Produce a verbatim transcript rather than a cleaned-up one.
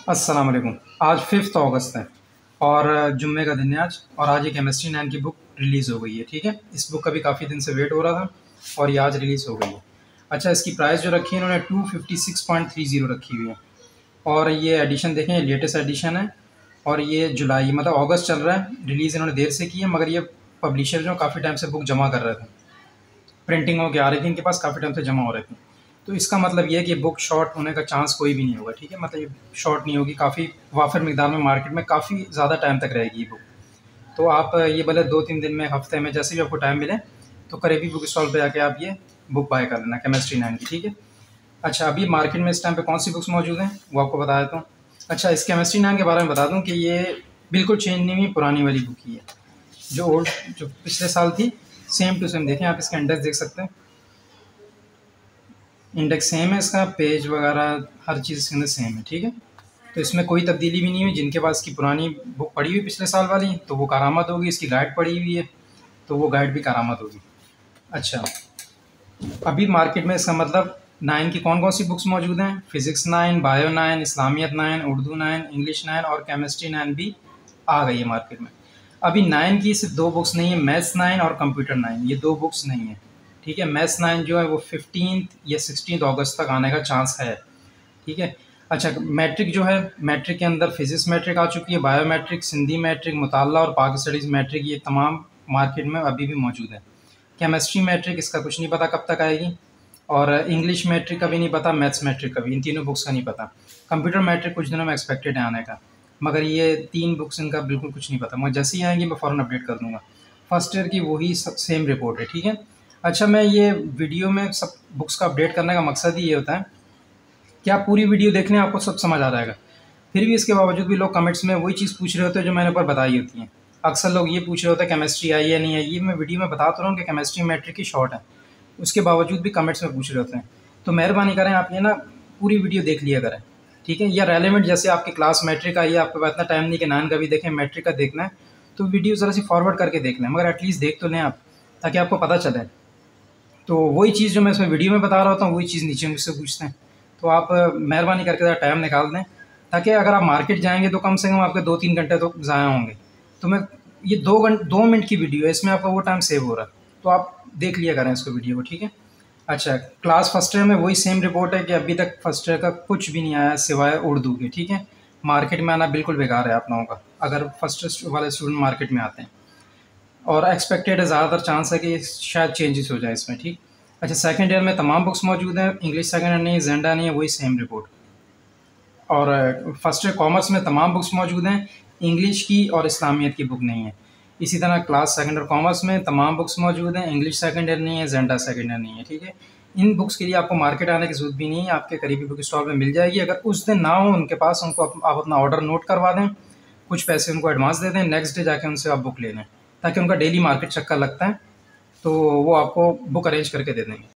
अस्सलाम वालेकुम। आज फिफ्थ अगस्त है और जुम्मे का दिन है आज, और आज ये केमिस्ट्री नाइन की बुक रिलीज़ हो गई है। ठीक है, इस बुक का भी काफ़ी दिन से वेट हो रहा था और ये आज रिलीज़ हो गई है। अच्छा, इसकी प्राइस जो रखी है इन्होंने two fifty six point three zero रखी हुई है, और ये एडिशन देखें, ये लेटेस्ट एडिशन है और ये जुलाई मतलब अगस्त चल रहा है। रिलीज़ इन्होंने देर से की है, मगर ये पब्लिशर जो काफ़ी टाइम से बुक जमा कर रहे थे, प्रिंटिंग होकर आ रही थी इनके पास, काफ़ी टाइम से जमा हो रही थी। तो इसका मतलब ये है कि बुक शॉर्ट होने का चांस कोई भी नहीं होगा। ठीक है, मतलब ये शॉर्ट नहीं होगी, काफ़ी वाफिर मिकदार में मार्केट में काफ़ी ज़्यादा टाइम तक रहेगी ये बुक। तो आप ये भले दो तीन दिन में, हफ्ते में, जैसे भी आपको टाइम मिले तो करीबी बुक स्टॉल पे जाके आप ये बुक बाय कर लेना, केमिस्ट्री नाइन की। ठीक है। अच्छा, अभी मार्केट में इस टाइम पे कौन सी बुक्स मौजूद हैं वो आपको बता देता हूँ। अच्छा, इस केमिस्ट्री नाइन के बारे में बता दूँ कि ये बिल्कुल चेंज नहीं हुई, पुरानी वाली बुक ही है। जो ओल्ड जो पिछले साल थी, सेम टू सेम। देखें आप, इसका इंडेक्स देख सकते हैं, इंडेक्स सेम है इसका, पेज वगैरह हर चीज़ इसके अंदर सेम है। ठीक है, तो इसमें कोई तब्दीली भी नहीं हुई। जिनके पास की पुरानी बुक पड़ी हुई पिछले साल वाली, तो वो करामत होगी। इसकी गाइड पड़ी हुई है तो वो गाइड भी करामत होगी। अच्छा, अभी मार्केट में इसका मतलब नाइन की कौन कौन सी बुक्स मौजूद हैं? फिज़िक्स नाइन, बायो नाइन, इस्लामियत nine, Urdu nine, English nine और केमिस्ट्री नाइन भी आ गई है मार्केट में। अभी नाइन की सिर्फ दो बुक्स नहीं है, मैथ्स नाइन और कंप्यूटर नाइन, ये दो बुक्स नहीं है। ठीक है, मैथ्स नाइन जो है वो फिफ्टीन या सिक्सटीन अगस्त तक आने का चांस है। ठीक है। अच्छा, मैट्रिक जो है, मैट्रिक के अंदर फिजिक्स मैट्रिक आ चुकी है, बायोमेट्रिक, सिंधी मैट्रिक, मुताला और पाक स्टडीज़ मैट्रिक, ये तमाम मार्केट में अभी भी मौजूद है। केमिस्ट्री मैट्रिक इसका कुछ नहीं पता कब तक आएगी, और इंग्लिश मैट्रिक का भी नहीं पता, मैथ्स मैट्रिक का भी, इन तीनों बुक्स का नहीं पता। कंप्यूटर मैट्रिक कुछ दिनों में एक्सपेक्टेड है आने का, मगर ये तीन बुक्स इनका बिल्कुल कुछ नहीं पता। मुझे जैसे ही आएंगी मैं फ़ौरन अपडेट कर दूँगा। फर्स्ट ईयर की वही सेम रिपोर्ट है। ठीक है। अच्छा, मैं ये वीडियो में सब बुक्स का अपडेट करने का मकसद ही ये होता है कि आप पूरी वीडियो देख लें, आपको सब समझ आ जाएगा। फिर भी इसके बावजूद भी लोग कमेंट्स में वही चीज़ पूछ रहे होते हैं जो मैंने ऊपर बताई होती हैं। अक्सर लोग ये पूछ रहे होते हैं केमिस्ट्री आई या नहीं आई। ये मैं वीडियो में बता तो रहा हूँ कि केमिस्ट्री मैट्रिक की शॉर्ट है, उसके बावजूद भी कमेंट्स में पूछ रहे होते हैं। तो मेहरबानी करें आप ये ना पूरी वीडियो देख लिया करें। ठीक है, या रेलेवेंट, जैसे आपकी क्लास मैट्रिक आई है, आपके पास इतना टाइम नहीं कि नाइन का भी देखें, मैट्रिक का देखना है, तो वीडियो ज़रा सी फॉरवर्ड करके देख लें, मगर एटलीस्ट देख तो लें आप, ताकि आपको पता चले। तो वही चीज़ जो मैं इसमें वीडियो में बता रहा होता हूँ, वही चीज़ नीचे मुझसे पूछते हैं। तो आप मेहरबानी करके ज़रा टाइम निकाल दें, ताकि अगर आप मार्केट जाएँगे तो कम से कम आपके दो तीन घंटे तो ज़ाया होंगे। तो मैं ये दो घंटे दो मिनट की वीडियो है, इसमें आपका वो टाइम सेव हो रहा है, तो आप देख लिया करें इसको, वीडियो को। ठीक है। अच्छा, क्लास फर्स्ट ईयर में वही सेम रिपोर्ट है कि अभी तक फर्स्ट ईयर का कुछ भी नहीं आया सिवाय उर्दू के। ठीक है, मार्केट में आना बिल्कुल बेकार है आप लोगों का, अगर फर्स्ट वाले स्टूडेंट मार्केट में आते हैं, और एक्सपेक्टेड है, ज़्यादातर चांस है कि शायद चेंजेस हो जाए इसमें। ठीक। अच्छा, सेकंड ईयर में तमाम बुक्स मौजूद हैं, इंग्लिश सेकंड ईयर नहीं है, जेंडा नहीं है, वही सेम रिपोर्ट। और फर्स्ट ईयर कॉमर्स में तमाम बुक्स मौजूद हैं, इंग्लिश की और इस्लामियत की बुक नहीं है। इसी तरह क्लास सेकंड ईयर कॉमर्स में तमाम बुक्स मौजूद हैं, इंग्लिश सेकंड ईयर नहीं है, जेंडा सेकंड ईयर नहीं है। ठीक है, इन बुक्स के लिए आपको मार्केट आने की ज़रूरत भी नहीं है, आपके करीबी बुक स्टॉल में मिल जाएगी। अगर उस दिन ना हो उनके पास, उनको आप अपना ऑर्डर नोट करवा दें, कुछ पैसे उनको एडवांस दे दें, नेक्स्ट डे जाके उनसे आप बुक ले लें, ताकि उनका डेली मार्केट चक्कर लगता है तो वो आपको बुक अरेंज करके दे देंगे।